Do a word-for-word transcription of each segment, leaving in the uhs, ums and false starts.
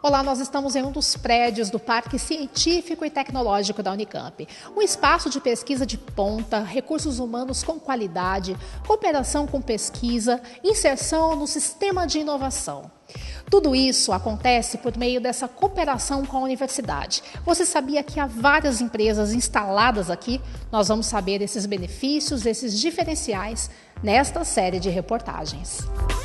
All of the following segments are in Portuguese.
Olá, nós estamos em um dos prédios do Parque Científico e Tecnológico da Unicamp. Um espaço de pesquisa de ponta, recursos humanos com qualidade, cooperação com pesquisa, inserção no sistema de inovação. Tudo isso acontece por meio dessa cooperação com a universidade. Você sabia que há várias empresas instaladas aqui? Nós vamos saber esses benefícios, esses diferenciais nesta série de reportagens.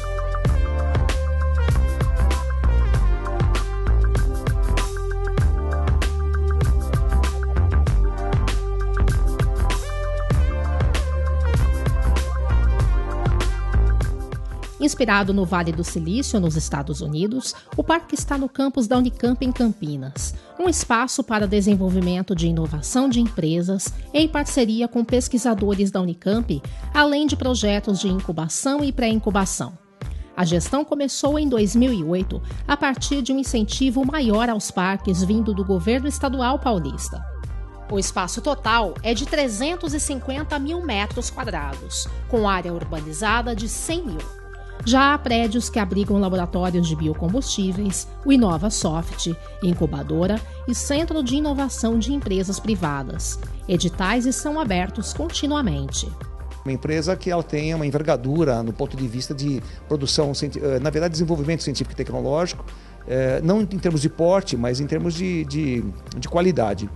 Inspirado no Vale do Silício, nos Estados Unidos, o parque está no campus da Unicamp em Campinas, um espaço para desenvolvimento de inovação de empresas em parceria com pesquisadores da Unicamp, além de projetos de incubação e pré-incubação. A gestão começou em dois mil e oito, a partir de um incentivo maior aos parques vindo do governo estadual paulista. O espaço total é de trezentos e cinquenta mil metros quadrados, com área urbanizada de cem mil. Já há prédios que abrigam laboratórios de biocombustíveis, o InovaSoft, incubadora e centro de inovação de empresas privadas. Editais são abertos continuamente. Uma empresa que ela tenha uma envergadura no ponto de vista de produção, na verdade desenvolvimento científico e tecnológico, não em termos de porte, mas em termos de, de, de qualidade.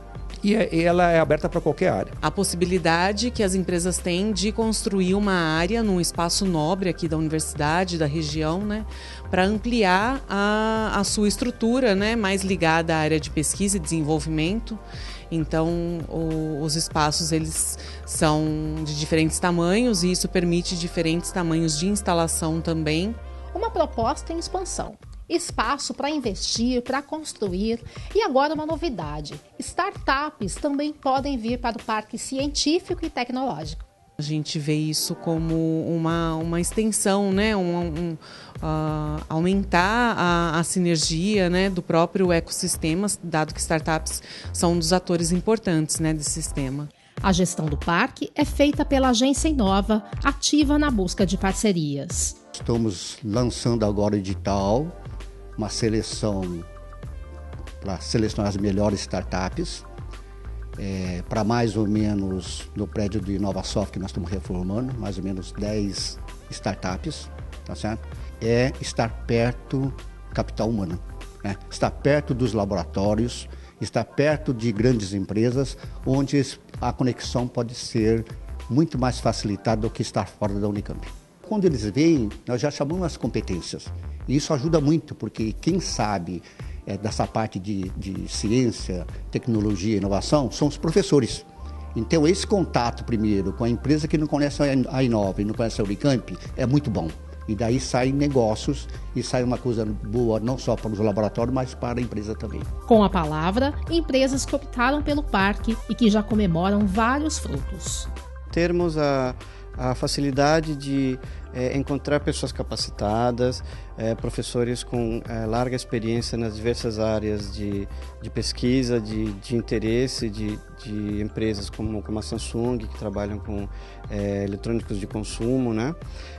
E ela é aberta para qualquer área. A possibilidade que as empresas têm de construir uma área num espaço nobre aqui da universidade, da região, né, para ampliar a, a sua estrutura, né, mais ligada à área de pesquisa e desenvolvimento. Então, o, os espaços eles são de diferentes tamanhos e isso permite diferentes tamanhos de instalação também. Uma proposta em expansão. Espaço para investir, para construir e agora uma novidade, startups também podem vir para o Parque Científico e Tecnológico. A gente vê isso como uma, uma extensão, né? um, um, uh, aumentar a, a sinergia, né, do próprio ecossistema, dado que startups são um dos atores importantes, né, desse sistema. A gestão do parque é feita pela agência Inova, ativa na busca de parcerias. Estamos lançando agora o edital, uma seleção para selecionar as melhores startups, é, para mais ou menos, no prédio do InovaSoft que nós estamos reformando, mais ou menos dez startups, tá certo? É estar perto do capital humano, né? Estar perto dos laboratórios, estar perto de grandes empresas, onde a conexão pode ser muito mais facilitada do que estar fora da Unicamp. Quando eles vêm, nós já chamamos as competências. E isso ajuda muito, porque quem sabe é, dessa parte de, de ciência, tecnologia e inovação são os professores. Então, esse contato primeiro com a empresa que não conhece a Inova e não conhece a Unicamp é muito bom. E daí saem negócios e sai uma coisa boa não só para os laboratórios, mas para a empresa também. Com a palavra, empresas que optaram pelo parque e que já comemoram vários frutos. Termos a, a facilidade de é, encontrar pessoas capacitadas, é, professores com é, larga experiência nas diversas áreas de, de pesquisa, de, de interesse, de, de empresas como, como a Samsung, que trabalham com é, eletrônicos de consumo, né?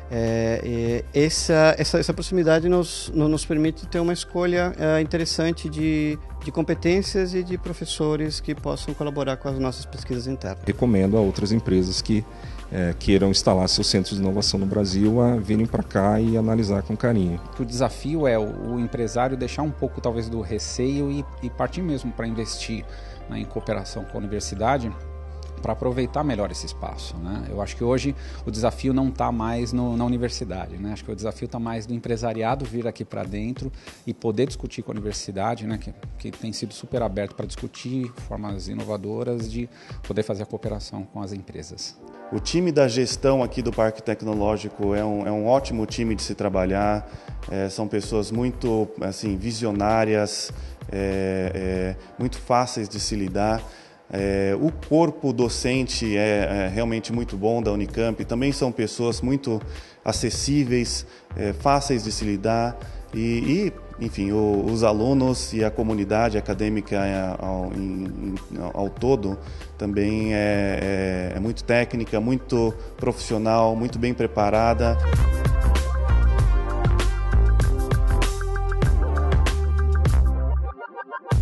É, essa, essa, essa proximidade nos, nos permite ter uma escolha é, interessante de, de competências e de professores que possam colaborar com as nossas pesquisas internas. Recomendo a outras empresas que é, queiram instalar seus centros de inovação no Brasil a virem para cá e analisar com carinho. O desafio é o, o empresário deixar um pouco talvez do receio e, e partir mesmo para investir, né, em cooperação com a universidade, para aproveitar melhor esse espaço, né? Eu acho que hoje o desafio não está mais no, na universidade, né? Acho que o desafio está mais do empresariado vir aqui para dentro e poder discutir com a universidade, né? que, que tem sido super aberto para discutir formas inovadoras de poder fazer a cooperação com as empresas. O time da gestão aqui do Parque Tecnológico é um, é um ótimo time de se trabalhar, é, são pessoas muito assim, visionárias, é, é, muito fáceis de se lidar. É, o corpo docente é, é realmente muito bom da Unicamp, também são pessoas muito acessíveis, é, fáceis de se lidar e, e enfim, o, os alunos e a comunidade acadêmica ao, em, ao todo também é, é, é muito técnica, muito profissional, muito bem preparada. Música